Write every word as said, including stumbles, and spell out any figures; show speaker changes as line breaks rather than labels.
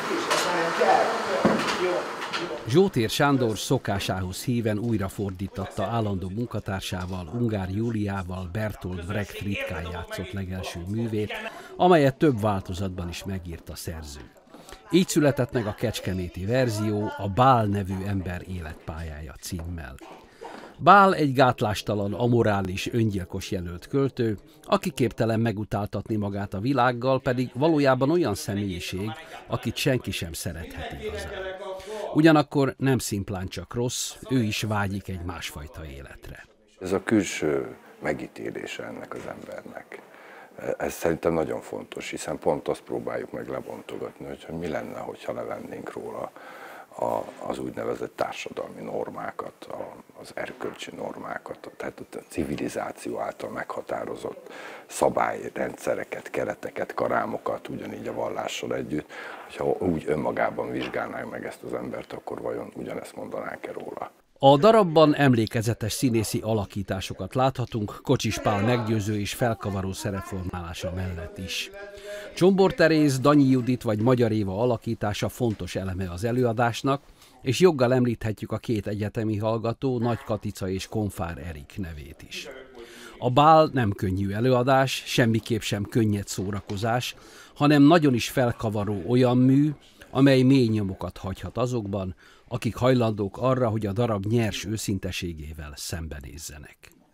Zsótér Sándor szokásához híven újrafordítatta állandó munkatársával, Ungár Júliával Bertolt Brecht ritkán játszott legelső művét, amelyet több változatban is megírt a szerző. Így született meg a kecskeméti verzió, a Bál nevű ember életpályája címmel. Bál egy gátlástalan, amorális, öngyilkos jelölt költő, aki képtelen megutáltatni magát a világgal, pedig valójában olyan személyiség, akit senki sem szerethet igazán. Ugyanakkor nem szimplán csak rossz, ő is vágyik egy másfajta életre.
Ez a külső megítélése ennek az embernek. Ez szerintem nagyon fontos, hiszen pont azt próbáljuk meg lebontogatni, hogy mi lenne, hogyha levennénk róla az úgynevezett társadalmi normákat, az erkölcsi normákat, tehát a civilizáció által meghatározott szabályrendszereket, kereteket, karámokat, ugyanígy a vallással együtt. Ha úgy önmagában vizsgálnánk meg ezt az embert, akkor vajon ugyanezt mondanánk-e róla?
A darabban emlékezetes színészi alakításokat láthatunk Kocsis Pál meggyőző és felkavaró szerepformálása mellett is. Csombor Teréz, Danyi Judit vagy Magyar Éva alakítása fontos eleme az előadásnak, és joggal említhetjük a két egyetemi hallgató, Nagy Katica és Konfár Erik nevét is. A Bál nem könnyű előadás, semmiképp sem könnyed szórakozás, hanem nagyon is felkavaró olyan mű, amely mély nyomokat hagyhat azokban, akik hajlandók arra, hogy a darab nyers őszinteségével szembenézzenek.